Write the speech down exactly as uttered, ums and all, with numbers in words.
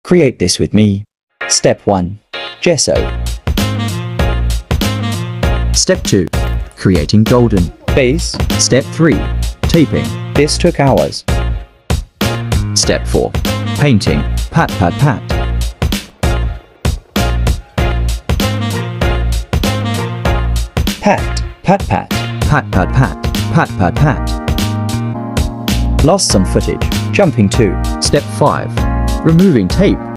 Create this with me. Step one. Gesso. Step two. Creating golden base. Step three. Taping. This took hours. Step four. Painting. Pat pat pat. Pat, pat pat, pat pat pat, pat pat pat. Lost some footage. Jumping to step five. Removing tape.